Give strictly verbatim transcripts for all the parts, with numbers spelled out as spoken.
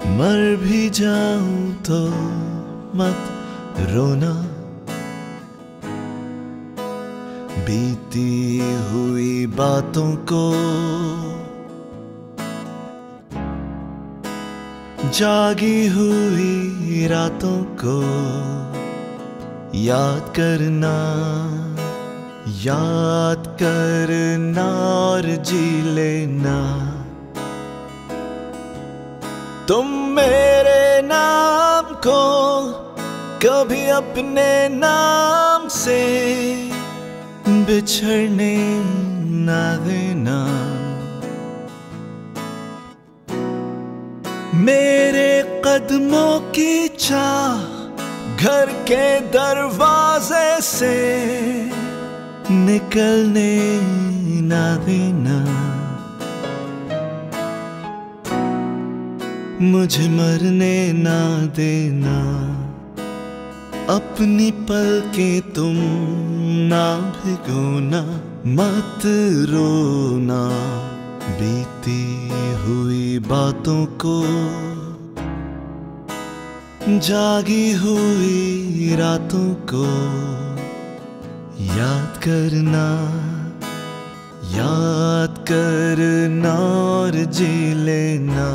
मर भी जाऊं तो मत रोना, बीती हुई बातों को जागी हुई रातों को याद करना, याद करना और जी लेना। तुम मेरे नाम को कभी अपने नाम से बिछड़ने ना देना। मेरे कदमों की चाह घर के दरवाजे से निकलने ना देना। मुझे मरने ना देना। अपनी पलकें तुम ना भिगोना, मत रोना बीती हुई बातों को, जागी हुई रातों को याद करना, याद करना और जी लेना।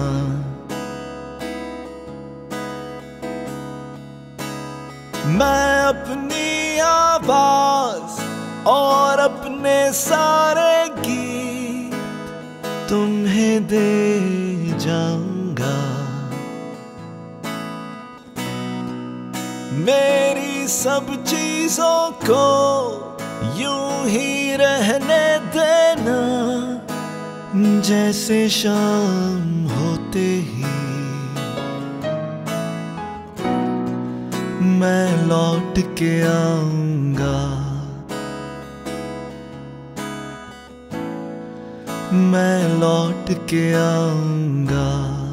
मैं अपनी आवाज और अपने सारे गीत तुम्हें दे जाऊंगा। मेरी सब चीजों को यूं ही रहने देना, जैसे शाम होते ही मैं लौट के आऊंगा। मैं लौट के आऊंगा।